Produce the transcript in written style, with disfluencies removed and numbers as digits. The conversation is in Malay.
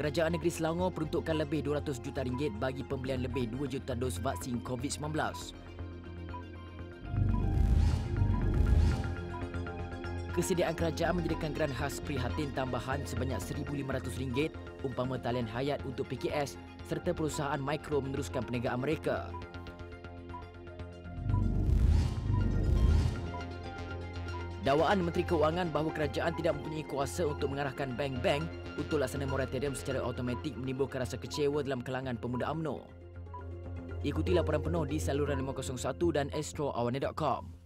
Kerajaan Negeri Selangor peruntukkan lebih RM200 juta bagi pembelian lebih 2 juta dos vaksin COVID-19. Kesediaan kerajaan menyediakan geran khas prihatin tambahan sebanyak RM1,500 umpama talian hayat untuk PKS serta perusahaan mikro meneruskan perniagaan mereka. Dakwaan Menteri Keuangan bahawa kerajaan tidak mempunyai kuasa untuk mengarahkan bank-bank untuk laksana moratorium secara automatik menimbulkan rasa kecewa dalam kalangan pemuda UMNO. Ikuti laporan penuh di saluran 501 dan astroawana.com.